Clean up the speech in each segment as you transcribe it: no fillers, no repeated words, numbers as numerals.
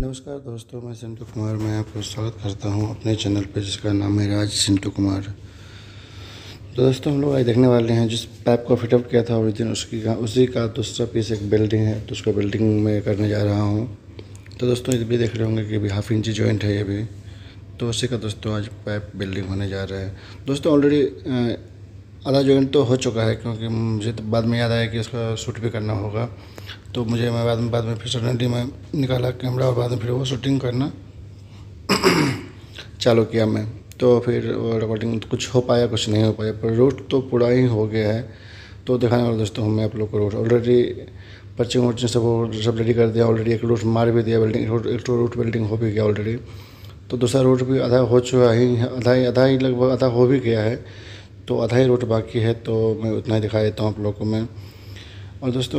नमस्कार दोस्तों, मैं सिंटू कुमार। मैं आपको स्वागत करता हूं अपने चैनल पे जिसका नाम है राज सिंटू कुमार। तो दोस्तों, हम लोग आज देखने वाले हैं जिस पाइप को फिटअप किया था उस दिन उसी का दूसरा पीस एक बिल्डिंग है, तो उसको बिल्डिंग में करने जा रहा हूं। तो दोस्तों, ये भी देख रहे होंगे कि अभी हाफ इंची जॉइंट है ये भी, तो उसी का दोस्तों आज पाइप बिल्डिंग होने जा रहा है। दोस्तों ऑलरेडी आधा जॉइंट तो हो चुका है, क्योंकि मुझे तो बाद में याद आया कि उसका शूट भी करना होगा, तो मुझे मैं बाद में फिर सडनली मैं निकाला कैमरा और बाद में फिर वो शूटिंग करना चालू किया मैं। तो फिर रिकॉर्डिंग कुछ हो पाया, कुछ नहीं हो पाया, पर रूट तो पूरा ही हो गया है। तो दिखाने वाला दोस्तों हूँ मैं आप लोग को रूट। ऑलरेडी पर्चिंग वर्चिंग सब रेडी कर दिया। ऑलरेडी एक रूट मार भी दिया, बिल्डिंग एक रूट बिल्डिंग हो भी गया ऑलरेडी। तो दूसरा रूट भी आधा हो चुका ही, आधा ही लगभग आधा हो भी गया है, तो आधा ही रूट बाकी है। तो मैं उतना ही दिखा देता हूँ आप लोग को मैं। और दोस्तों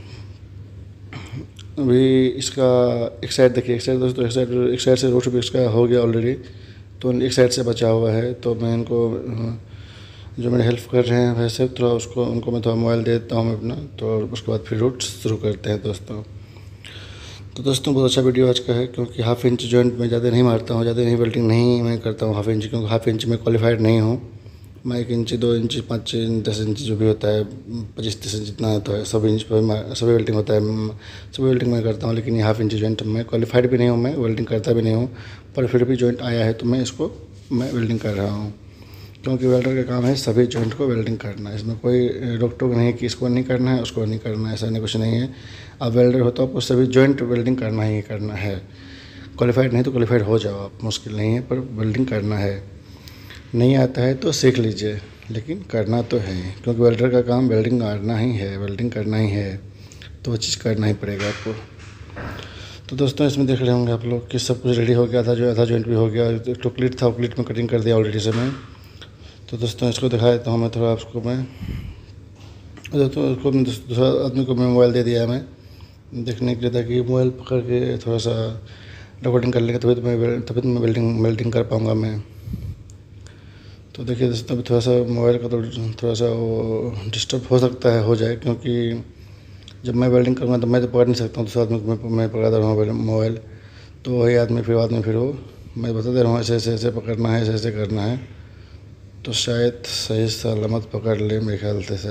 अभी इसका एक साइड देखिए, एक साइड से रूट भी इसका हो गया ऑलरेडी, तो एक साइड से बचा हुआ है। तो मैं इनको जो मेरे हेल्प कर रहे हैं वैसे थोड़ा उनको मैं थोड़ा मोबाइल दे देता हूँ अपना, तो उसके बाद फिर रूट शुरू करते हैं दोस्तों। तो दोस्तों बहुत अच्छा वीडियो आज का है, क्योंकि हाफ इंच जॉइंट में ज़्यादा नहीं मारता हूँ, ज़्यादा नहीं वेल्डिंग नहीं मैं करता हूँ हाफ इंच, क्योंकि हाफ इंच में क्वालिफाइड नहीं हूँ मैं। 1 इंच 2 इंच 5 इंच 10 इंच जो भी होता है, 25-30 इंच जितना होता है, सब इंच पर सभी वेल्डिंग होता है, सभी वेल्डिंग मैं करता हूँ। लेकिन ये हाफ इंच जॉइंट में क्वालिफाइड भी नहीं हूँ मैं, वेल्डिंग करता भी नहीं हूँ, पर फिर भी जॉइंट आया है तो मैं इसको वेल्डिंग कर रहा हूँ, क्योंकि वेल्डर का काम है सभी जॉइंट को वेल्डिंग करना। इसमें कोई रोक टोक नहीं है कि इसको नहीं करना है उसको नहीं करना है, ऐसा नहीं कुछ नहीं है। आप वेल्डर हो तो आपको सभी जॉइंट वेल्डिंग करना ही करना है। क्वालिफाइड नहीं तो क्वालिफाइड हो जाओ आप, मुश्किल नहीं है, पर वेल्डिंग करना है। नहीं आता है तो सीख लीजिए, लेकिन करना तो है, क्योंकि वेल्डर का काम वेल्डिंग करना ही है, वेल्डिंग करना ही है, तो वो चीज़ करना ही पड़ेगा आपको। तो दोस्तों इसमें देख रहे होंगे आप लोग कि सब कुछ रेडी हो गया था, आधा जॉइंट भी हो गया। एक तो क्लिट था, वो क्लिट में कटिंग कर दिया ऑलरेडी से मैं। तो दोस्तों इसको दिखा देता हूँ मैं थोड़ा आपको मैं। दोस्तों उसको दूसरा आदमी को मैं मोबाइल दे दिया है मैं देखने के लिए, ताकि मोबाइल पकड़ के थोड़ा सा रिकॉर्डिंग कर लेंगे, तभी तो मैं वेल्डिंग कर पाऊँगा मैं। तो देखिए दोस्तों अभी थोड़ा सा मोबाइल का तो थोड़ा सा वो डिस्टर्ब हो सकता है, हो जाए, क्योंकि जब मैं वेल्डिंग करूँगा तो मैं तो पकड़ नहीं सकता हूँ, दूसरे आदमी को मैं पकड़ा दे रहा हूँ मोबाइल। तो वही आदमी फिर वो मैं बता दे रहा हूँ ऐसे पकड़ना है, ऐसे करना है, तो शायद सही सलामत पकड़ ले मेरे ख्याल से।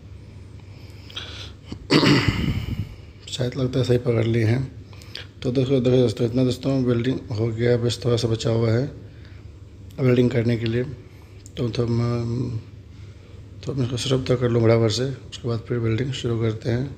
शायद लगता है सही पकड़ लिए हैं। तो देखो दोस्तों इतना दोस्तों वेल्डिंग हो गया, बस थोड़ा सा बचा हुआ है वेल्डिंग करने के लिए। तो मैं इसको सिर्फ तक कर लूँ बराबर से, उसके बाद फिर वेल्डिंग शुरू करते हैं।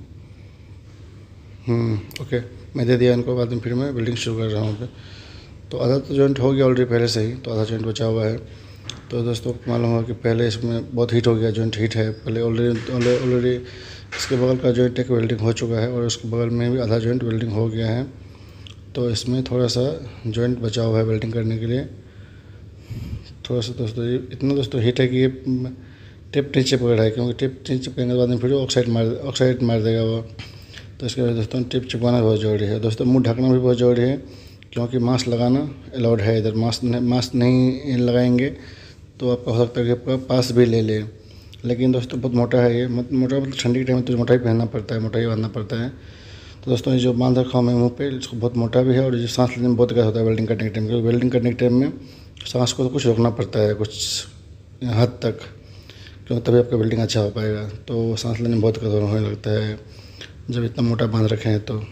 ओके, मैं दे दिया इनको, बाद में फिर मैं वेल्डिंग शुरू कर रहा हूँ। तो आधा तो जॉइंट हो गया ऑलरेडी पहले से ही, तो आधा जॉइंट बचा हुआ है। तो दोस्तों मालूम होगा कि पहले इसमें बहुत हीट हो गया, जॉइंट हीट है पहले ऑलरेडी इसके बगल का जॉइंट एक वेल्डिंग हो चुका है, और उसके बगल में भी आधा जॉइंट वेल्डिंग हो गया है। तो इसमें थोड़ा सा जॉइंट बचा हुआ है वेल्डिंग करने के लिए थोड़ा सा। दोस्तों ये इतना दोस्तों हीट है कि ये टेप नीचे पकड़ है, क्योंकि टेप नीचे चिपकाने के बाद में फिर ऑक्साइड मार देगा वो। तो इसके वजह दोस्तों टेप चिपकाना बहुत ज़रूरी है। दोस्तों मुंह ढकना भी बहुत ज़रूरी है, क्योंकि मास्क लगाना अलाउड है इधर। मास्क नहीं लगाएंगे तो आपका हो सकता है कि आपका पास भी ले ले। लेकिन दोस्तों बहुत मोटा है ये, मोटा मतलब ठंडी के टाइम में तो मोटा ही पहनना पड़ता है, मोटा ही बांधना पड़ता है। तो दोस्तों ये जो बांध रखा हूँ मैं मुँह पे, इसको बहुत मोटा भी है, और ये सांस लेने में बहुत दिक्कत होता है वेल्डिंग करने के टाइम, क्योंकि वेल्डिंग करने के टाइम में सांस को तो कुछ रोकना पड़ता है कुछ हद तक, क्योंकि तभी आपका वेल्डिंग अच्छा हो पाएगा। तो सांस लेने में बहुत दिक्कत होने लगता है जब इतना मोटा बांध रखे हैं तो।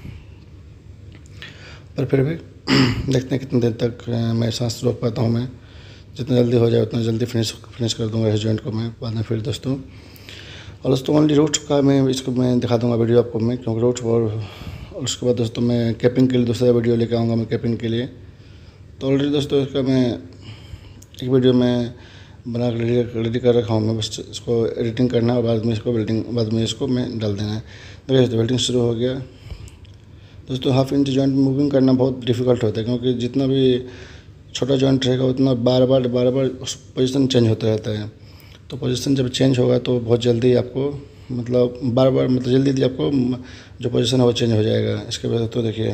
पर फिर भी देखते हैं कितने देर तक मैं सांस रोक पाता हूँ मैं। जितना जल्दी हो जाए उतना जल्दी फिनिश कर दूँगा इस जॉइंट को मैं बाद में फिर दोस्तों। और दोस्तों ओनली रूट का मैं दिखा दूँगा वीडियो आपको मैं, क्योंकि रूट और उसके बाद दोस्तों मैं कैपिंग के लिए दूसरा वीडियो लेके आऊँगा मैं कैपिंग के लिए। तो ऑलरेडी दोस्तों इसका मैं एक वीडियो में बना कर रेडी कर रखा हूँ मैं, बस इसको एडिटिंग करना है और बाद में इसको मैं डाल देना है। देखिए वेल्डिंग शुरू हो गया दोस्तों। हाफ इंच जॉइंट मूविंग करना बहुत डिफ़िकल्ट होता है, क्योंकि जितना भी छोटा जॉइंट रहेगा उतना बार बार पोजीशन चेंज होता रहता है। तो पोजीशन जब चेंज होगा तो बहुत जल्दी आपको मतलब जल्दी आपको जो पोजीशन है वो चेंज हो जाएगा। इसके वजह तो देखिए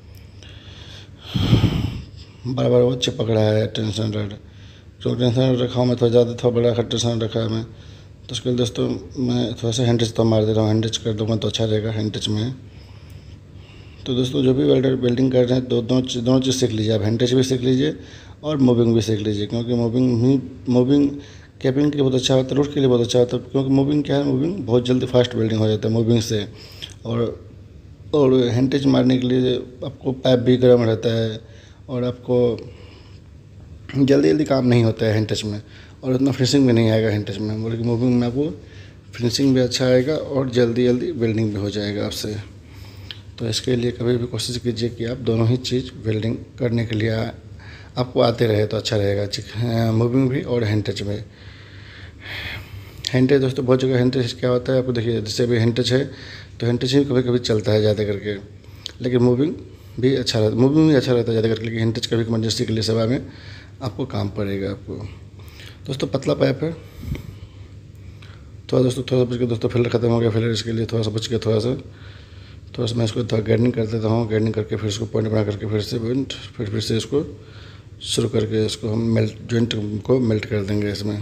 बार वो चिपक रहा है टेंशन रड, जो टेंशन रखा हूँ मैं थोड़ा बड़ा टेंशन रखा है मैं। तो उसके लिए दोस्तों मैं थोड़ा सा हैंड टच तो मार दे रहा हूँ, हैंड टच कर दूँगा तो अच्छा रहेगा हैंड टच में। तो दोस्तों जो भी वेल्डर वेल्डिंग कर रहे हैं दोनों चीज़ सीख लीजिए आप, हैंड भी सीख लीजिए और मूविंग भी सीख लीजिए, क्योंकि मूविंग कैपिंग के लिए बहुत अच्छा होता है, रूट के लिए बहुत अच्छा होता है। क्योंकि मूविंग क्या है, मूविंग बहुत जल्दी फास्ट वेल्डिंग हो जाता है मूविंग से। और हैंड मारने के लिए आपको पाइप भी गर्म रहता है और आपको जल्दी जल्दी काम नहीं होता है हैंड टच में, और उतना फिनिशिंग भी नहीं आएगा हैंड टच में। बल्कि मूविंग में आपको फिनिशिंग भी अच्छा आएगा और जल्दी जल्दी वेल्डिंग भी हो जाएगा आपसे। तो इसके लिए कभी भी कोशिश कीजिए कि आप दोनों ही चीज़ वेल्डिंग करने के लिए आपको आते रहे तो अच्छा रहेगा, मूविंग भी और हैंड टच में। हैंड टच दोस्तों बहुत जगह हैंड टच क्या होता है आपको देखिए, जैसे अभी हैंड टच है तो हैंड टच ही कभी कभी चलता है ज़्यादा करके, लेकिन मूविंग भी अच्छा रहता है ज़्यादा करके, लेकिन हैंड टच कभी इमरजेंसी के लिए सेवा में आपको काम पड़ेगा आपको। दोस्तों पतला पाइप है, थोड़ा बच के दोस्तों फिल्टर ख़त्म हो गया, फिल्टर इसके लिए थोड़ा सा बच गया, थोड़ा सा मैं इसको गार्डनिंग कर देता हूँ। गार्डनिंग करके फिर इसको पॉइंट बना करके फिर से इसको शुरू करके इसको हम जॉइंट को मेल्ट कर देंगे इसमें।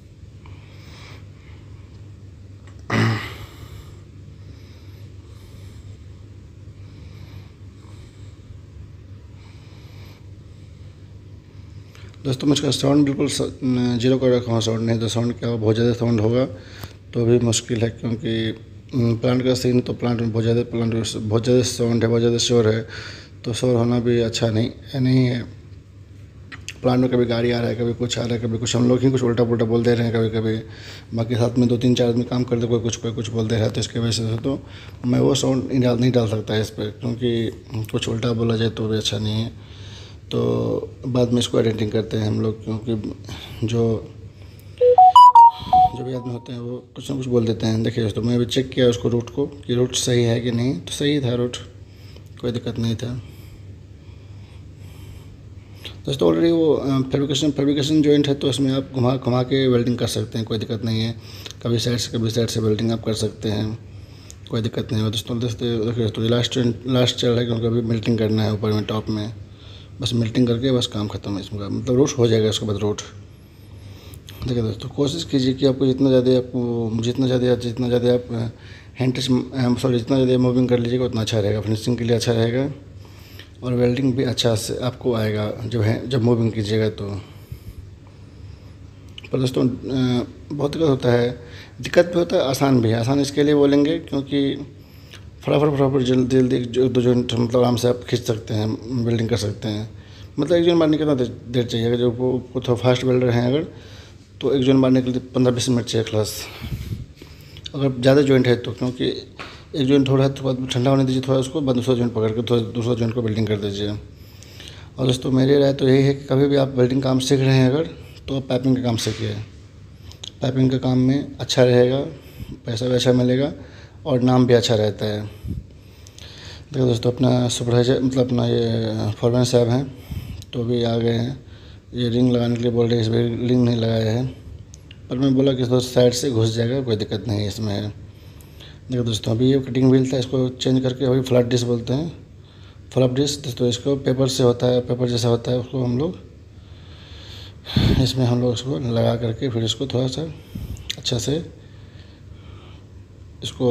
दोस्तों मैं इसका साउंड बिल्कुल 0 कर रखा हूँ, साउंड नहीं तो साउंड क्या बहुत ज़्यादा साउंड होगा तो भी मुश्किल है, क्योंकि प्लांट का सीन तो प्लांट में बहुत ज़्यादा साउंड है, बहुत ज़्यादा शोर है, तो शोर होना भी अच्छा नहीं है। प्लांट में कभी गाड़ी आ रहा है, कभी कुछ आ रहा है, कभी कुछ, हम लोग ही कुछ उल्टा पुल्टा बोल दे रहे हैं कभी कभी, बाकी साथ में 2-3-4 आदमी काम करते कोई कुछ बोल दे रहा है, तो इसकी वजह से तो मैं वो साउंड नहीं डाल सकता है इस पर, क्योंकि कुछ उल्टा बोला जाए तो भी अच्छा नहीं है। तो बाद में इसको एडिटिंग करते हैं हम लोग, क्योंकि जो भी आदमी होते हैं वो कुछ ना कुछ बोल देते हैं। देखिए दोस्तों मैं अभी चेक किया उसको रूट को कि रूट सही है कि नहीं, तो सही था रूट, कोई दिक्कत नहीं था। दोस्तों ऑलरेडी वो फैब्रिकेशन जॉइंट है, तो इसमें आप घुमा के वेल्डिंग कर सकते हैं, कोई दिक्कत नहीं है। कभी साइड से वेल्डिंग आप कर सकते हैं, कोई दिक्कत नहीं है। दोस्तों देखिए लास्ट चल रहा है, क्योंकि अभी मेल्टिंग करना है ऊपर में टॉप में, बस मेल्टिंग करके बस काम खत्म है इसमें, मतलब रूट हो जाएगा इसके बाद रूट। देखिए दोस्तों कोशिश कीजिए कि आपको जितना ज़्यादा आप हैंड टच जितना ज़्यादा मूविंग कर लीजिएगा उतना अच्छा रहेगा, फिनिशिंग के लिए अच्छा रहेगा और वेल्डिंग भी अच्छा से आपको आएगा जब मूविंग कीजिएगा तो। पर दोस्तों बहुत दिक्कत होता है, दिक्कत भी होता है, आसान भी है। आसान इसके लिए बोलेंगे क्योंकि फटाफट जल्दी 1-2 जॉइंट मतलब आराम से आप खींच सकते हैं, वेल्डिंग कर सकते हैं। मतलब एक जॉइंट मारने के कितना देर चाहिए, अगर जो थोड़ा फास्ट वेल्डर हैं अगर, तो एक जॉइंट मारने के लिए 15-20 मिनट चाहिए खलास, अगर ज़्यादा जॉइंट है तो। क्योंकि एक जॉइंट थोड़ा ठंडा होने दीजिए थोड़ा, उसको बाद दूसरा जॉइंट पकड़ के दूसरा जॉइंट को वेल्डिंग कर दीजिए। और दोस्तों मेरी राय तो यही है कि कभी भी आप वेल्डिंग काम सीख रहे हैं अगर, तो पाइपिंग का काम सीखिए। पाइपिंग का काम में अच्छा रहेगा, पैसा भी अच्छा मिलेगा और नाम भी अच्छा रहता है। देखो दोस्तों अपना सुपरवाइजर मतलब अपना ये फॉरमैन साहब हैं तो भी आ गए हैं, ये रिंग लगाने के लिए बोल रहे हैं, इसमें रिंग नहीं लगाया है, पर मैं बोला कि दोस्त साइड से घुस जाएगा, कोई दिक्कत नहीं है इसमें। देखो दोस्तों अभी ये कटिंग व्हील था, इसको चेंज करके अभी फ्लैट डिस्क बोलते हैं, फ्लैट डिस्क दोस्तों इसको पेपर से होता है, पेपर जैसा होता है, उसको हम लोग इसको लगा करके फिर इसको थोड़ा सा अच्छा से इसको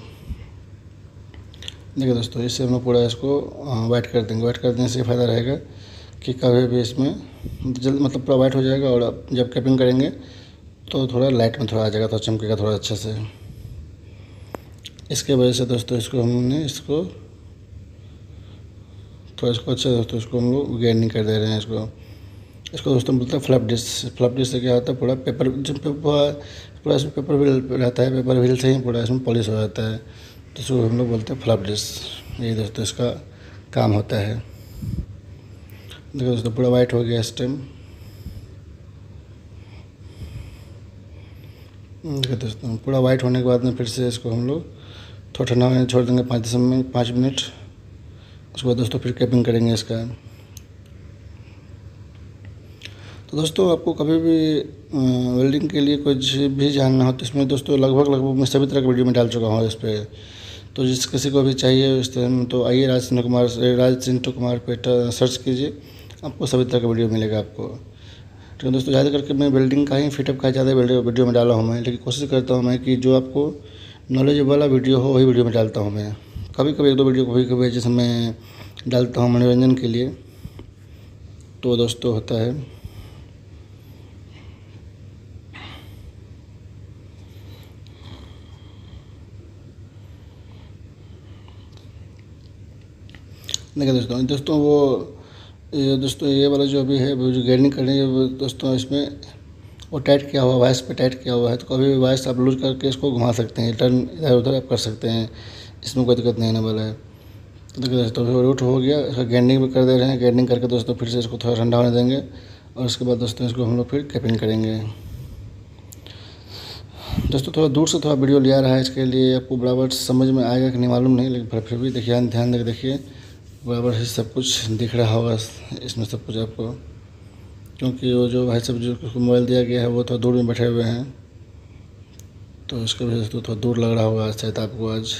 देखिए दोस्तों, इससे हम लोग पूरा इसको वाइट कर देंगे। वाइट कर देने से फ़ायदा रहेगा कि कभी भी इसमें जल्द मतलब पूरा वाइट हो जाएगा, और आप जब कैपिंग करेंगे तो थोड़ा लाइट में थोड़ा आ जाएगा, थोड़ा चमकेगा थोड़ा अच्छे से। इसके वजह से दोस्तों इसको अच्छा दोस्तों इसको हम लोग गार्डनिंग कर दे रहे हैं इसको दोस्तों बोलते हैं फ्लैप डिस्क। फ्लैप डिस्क से क्या होता है, पूरा पेपर पूरा इसमें पेपर व्हील रहता है, पेपर व्हील से ही पूरा इसमें पॉलिश हो जाता है, तो इसको हम लोग बोलते हैं फ्लैप डिस्क। यही दोस्तों इसका काम होता है। देखो दोस्तों पूरा वाइट हो गया इस टाइम। देखो दोस्तों पूरा वाइट होने के बाद में फिर से इसको हम लोग थोड़ा ठंडा होने छोड़ देंगे 5 मिनट। उसके बाद दोस्तों फिर कैपिंग करेंगे इसका। तो दोस्तों आपको कभी भी वेल्डिंग के लिए कुछ भी जानना हो तो इसमें दोस्तों लगभग मैं सभी तरह का वीडियो में डाल चुका हूँ इस पर। तो जिस किसी को भी चाहिए इस टाइम तो आइए राज चिंटू कुमार पे सर्च कीजिए, आपको सभी तरह का वीडियो मिलेगा आपको। तो दोस्तों ज़्यादा करके मैं वेल्डिंग का ही फिटअप का ज़्यादा वीडियो में डाला हूँ मैं, लेकिन कोशिश करता हूँ मैं कि जो आपको नॉलेज वाला वीडियो हो वही वीडियो में डालता हूँ मैं। कभी कभी 1-2 वीडियो कभी कभी जैसे मैं डालता हूँ मनोरंजन के लिए, तो दोस्तों होता है। देखिए दोस्तों दोस्तों ये वाला जो अभी है वो जो गेनिंग करनी है वो दोस्तों, इसमें वो टाइट किया हुआ, वॉइस पे टाइट किया हुआ है, तो कभी भी वॉइस आप लूज करके इसको घुमा सकते हैं, टर्न इधर उधर आप कर सकते हैं, इसमें कोई दिक्कत नहीं आने वाला है। तो देखिए दोस्तों रूट हो गया, इसका गेनिंग भी कर दे रहे हैं। गेनिंग करके दोस्तों फिर से इसको थोड़ा ठंडा होने देंगे और उसके बाद दोस्तों इसको हम लोग फिर कैपिंग करेंगे। दोस्तों थोड़ा दूर से थोड़ा वीडियो लिया रहा है, इसके लिए आपको बराबर समझ में आएगा कि नहीं मालूम नहीं, लेकिन फिर भी देखिए ध्यान देकर देखिए, बराबर से सब कुछ दिख रहा होगा इसमें सब कुछ आपको, क्योंकि वो जो भाई साहब जो मोबाइल दिया गया है वो थोड़ा दूर में बैठे हुए हैं, तो इसके वजह से तो थोड़ा दूर लग रहा होगा शायद आपको आज।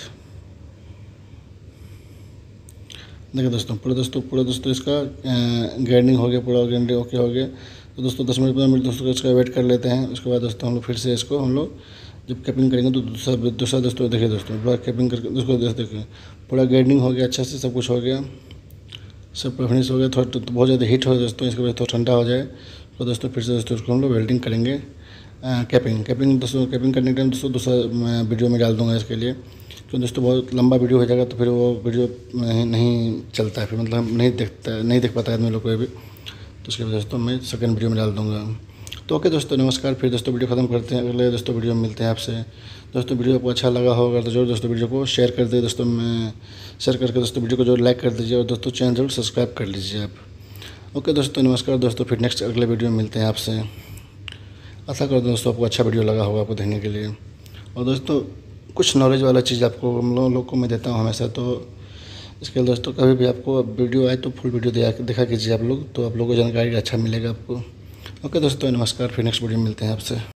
देखिए दोस्तों पूरा दोस्तों इसका ग्राइंडिंग हो गया, पूरा ग्राइंडिंग ओके हो गया। तो दोस्तों 10 मिनट 15 मिनट दोस्तों इसका वेट कर लेते हैं। उसके बाद दोस्तों हम लोग फिर से इसको हम लोग जब कैपिंग करेंगे तो दूसरा दोस्तों देखिए दोस्तों पूरा कैपिंग करके उसको देखिए पूरा ग्राइंडिंग हो गया, अच्छा से सब कुछ हो गया, सब पूरा फिनिश हो गया। थोड़ा तो बहुत ज़्यादा हीट हो दोस्तों, इसके बाद थोड़ा ठंडा हो जाए तो दोस्तों फिर से दोस्तों उसको हम लोग वेल्डिंग करेंगे। कैपिंग दोस्तों कैपिंग करने के टाइम दोस्तों दूसरा मैं वीडियो में डाल दूँगा इसके लिए, क्योंकि दोस्तों बहुत लंबा वीडियो हो जाएगा तो फिर वो वीडियो नहीं चलता है, फिर मतलब नहीं देख पाता है आदमी लोग कोई भी, तो उसके वजह से दोस्तों मैं सेकंड वीडियो में डाल दूँगा। तो ओके दोस्तों नमस्कार, फिर दोस्तों वीडियो ख़त्म करते हैं, अगले दोस्तों वीडियो में मिलते हैं आपसे। दोस्तों वीडियो आपको अच्छा लगा होगा तो जरूर दोस्तों वीडियो को शेयर कर दीजिए दोस्तों, मैं शेयर करके दोस्तों वीडियो को जो लाइक कर दीजिए और दोस्तों चैनल जरूर सब्सक्राइब कर लीजिए आप। ओके दोस्तों नमस्कार दोस्तों, फिर नेक्स्ट अगले वीडियो में मिलते हैं आपसे। आशा करता हूँ दोस्तों आपको अच्छा वीडियो लगा होगा आपको देखने के लिए, और दोस्तों कुछ नॉलेज वाला चीज़ आपको हम लोगों को मैं देता हूँ हमेशा, तो इसके लिए दोस्तों कभी भी आपको वीडियो आए तो फुल वीडियो देखा कीजिए आप लोग, तो आप लोगों को जानकारी अच्छा मिलेगा आपको। ओके दोस्तों नमस्कार, फिर नेक्स्ट वीडियो में मिलते हैं आपसे।